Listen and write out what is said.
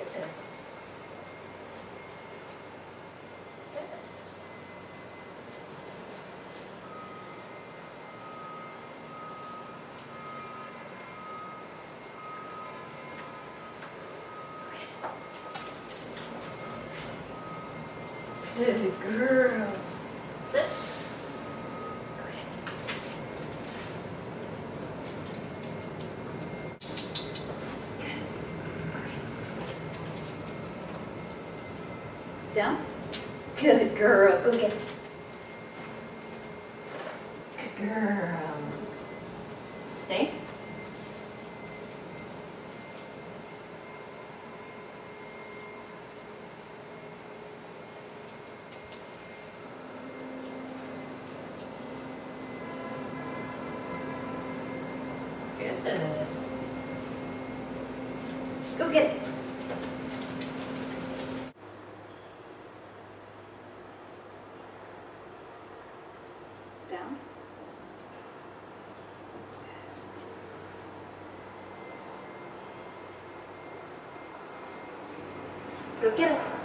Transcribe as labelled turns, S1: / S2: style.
S1: Good girl. Sit. Okay. Good. Okay. Down. Good girl. Go get it. Good girl. Stay. Good. Go get it. Down. Go get it.